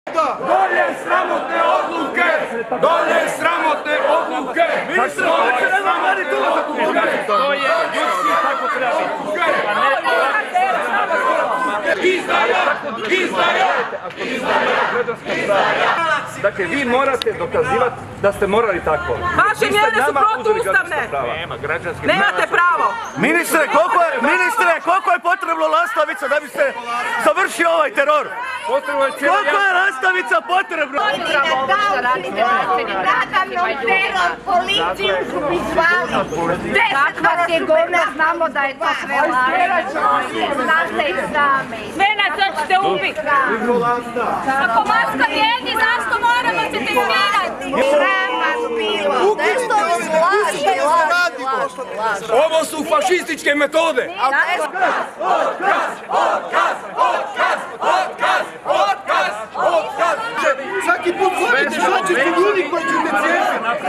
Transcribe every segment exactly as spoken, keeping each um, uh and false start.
Dolje sramotne odluke! Dolje sramotne odluke! Ministre, hoće ne vam raditi ulazak u Bulgariju! To je ljudski, tako treba biti. Izdaja! Izdaja! Dakle, vi morate dokazivati da ste morali tako. Vaše mjere su protuustavne. Nemate pravo. Ministre, koliko je, ministre, koliko je potrebno lastavica da bi se završio ovaj teror? Potrebno je cijeli Koliko je lastavica potrebno? Naravno, teror, policiju su mi zvali. Kakva je govna, znamo da je to sve lažno. Znate i sami. Sve nas hoćete ubiti. Ako maska vrijedi, zašto moramo se testirati? Sram vas bilo. Nešto mi slaže, laž, laž, laž. Ovo su fašističke metode! Otkaz, otkaz, otkaz, otkaz, otkaz, otkaz, otkaz! Svaki put zovite šačicu ljudi koji ćete cijepiti!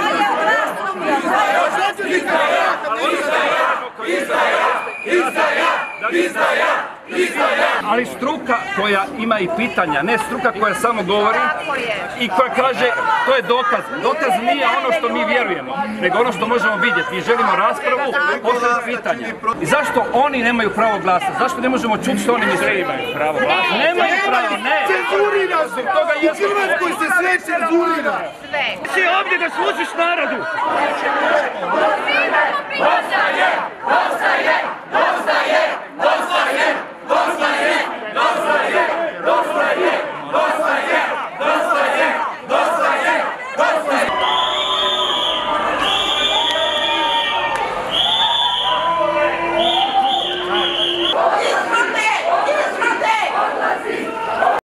Izdaja! Izdaja! Izdaja! Izdaja! Izdaja! Ali struka koja ima i pitanja, ne struka koja samo govori i koja kaže to je dokaz. Dokaz nije ono što mi vjerujemo, nego ono što možemo vidjeti. Mi želimo raspravu, postaviti pitanja. I zašto oni nemaju pravo glasa? Zašto ne možemo čuti što oni misle? Imaju pravo glasa. Nemaju pravo, ne. Cenzurira se! U Hrvatskoj se sve cenzurira! Si ovdje da služiš narodu! Ostaje! Ostaje!